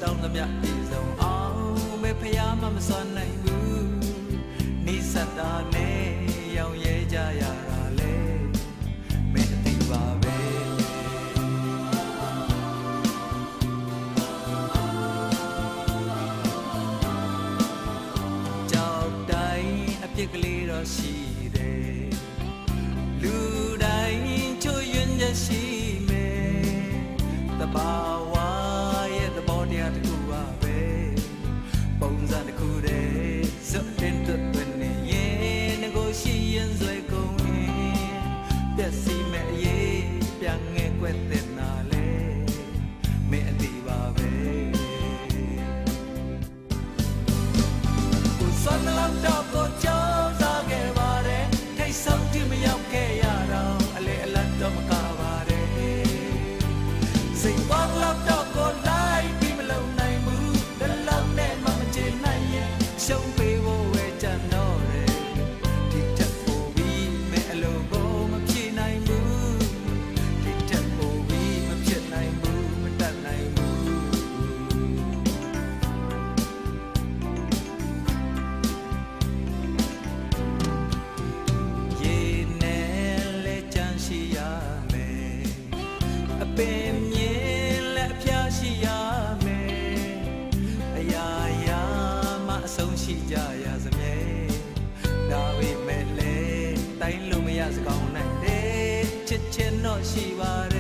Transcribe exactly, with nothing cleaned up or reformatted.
ဆောင်သမျှပြေဆုံးအောင်ပဲဖျားမမစွမ်းနိုင်ဘူးနေစတာနဲ့ရောင်ရဲကြရတာလေမင်းအသိပါပဲကြောက်တိုင်းအပြစ်ကလေးတော့ရှိတယ်လူတိုင်းချွတ်ယွင်းချက်ရှိမယ်တဘာဝရဲ့သဘောတရားတစ်ခုပါပဲပုံစံတစ်ခုတည်းစတဲ့တွင်နေရင်ကိုရှိရင်ဆွဲကုန်ရင်ပြက်စီမဲ့အရေးပြန်ငဲ့ကွက်တဲ့နာလေမင်းအသိပါပဲကိုစွမ်းလောက်တော့ကိုကြောက်စားခဲ့ပါတယ်ထိတ်ဆုံးတိမရောက်ခဲ့ရတော့အလေအလတ်တော့မကပါတယ်စိတ်ပေါက်လောက်တော့ကိုလိုက်ပြီးမလုံနိုင်ဘူးလက်လောက်နဲ့မှမချေနိုင်ရင်ရှုံးပေးဖို့ဝဲကြံတော့တယ်ဒီတက်ဖို့ပြီးမဲအလိုကိုမဖြေနိုင်ဘူးဒီတက်ဖို့ပြီးမဖြစ်နိုင်ဘူးမတတ်နိုင်ဘူးရေနဲ့လဲကြမ်းရှိရမယ်အပင်မြင်လက်ဖျားရှိရမယ်အရာရာမအဆုံးရှိကြရစမြဲဒါပေမဲ့လေတိုင်းလို့မရစကောင်းနိုင်တယ်ချစ်ချင်တော့ရှိပါတယ်